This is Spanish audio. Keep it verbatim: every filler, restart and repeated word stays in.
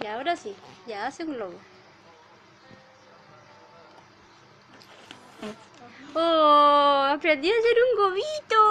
ahora sí, ya hace un globo. ¡Oh! Aprendí a hacer un globito.